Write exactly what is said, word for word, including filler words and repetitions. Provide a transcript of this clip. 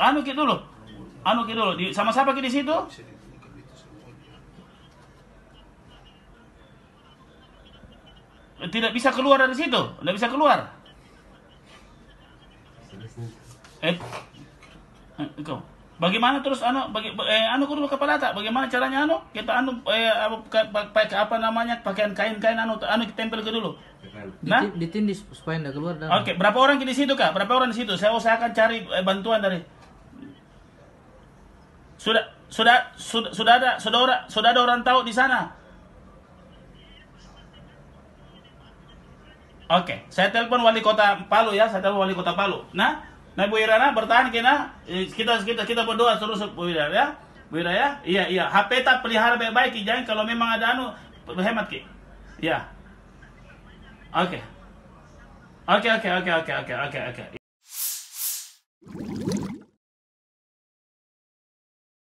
anu ki dulu. Anu ki dulu. Di, sama siapa ki di situ? Tidak bisa keluar dari situ. Tidak bisa keluar. Eh, kau. Bagaimana terus anu bagi eh, anu kudu kepala tak? Bagaimana caranya anu? Kita anu eh, pakai apa namanya? Pakaian kain-kain anu anu kita tempel ke dulu. Nah, ditindis supaya enggak keluar. Oke, okay. Berapa orang di situ Kak? Berapa orang di situ? Saya usahakan cari eh, bantuan dari. Sudah sudah sudah sudah ada saudara sudah ada orang tahu di sana. Oke, okay. Saya telepon wali kota Palu ya, saya telepon wali kota Palu. Nah, nah Bu Irana bertahan kena, kita kita kita berdoa terus Bu Irana ya, Bu Irana ya, iya iya. H P tak pelihara baik-baik, jangan kalau memang ada anu hemat ki, ya. Oke, oke oke oke oke oke oke oke.